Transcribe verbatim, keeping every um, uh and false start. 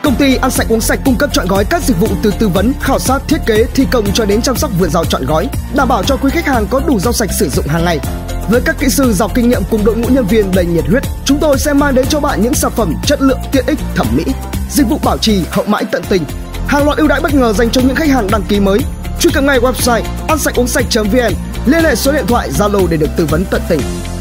Công ty Ăn Sạch Uống Sạch cung cấp trọn gói các dịch vụ từ tư vấn, khảo sát, thiết kế, thi công cho đến chăm sóc vườn rau trọn gói, đảm bảo cho quý khách hàng có đủ rau sạch sử dụng hàng ngày. Với các kỹ sư giàu kinh nghiệm cùng đội ngũ nhân viên đầy nhiệt huyết, chúng tôi sẽ mang đến cho bạn những sản phẩm chất lượng, tiện ích, thẩm mỹ, dịch vụ bảo trì hậu mãi tận tình, hàng loạt ưu đãi bất ngờ dành cho những khách hàng đăng ký mới. Truy cập ngay website ăn sạch uống sạch chấm vn, liên hệ số điện thoại Zalo để được tư vấn tận tình.